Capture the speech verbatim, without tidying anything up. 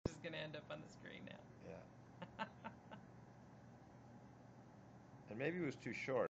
is going to end up on the screen now. Yeah. And maybe it was too short.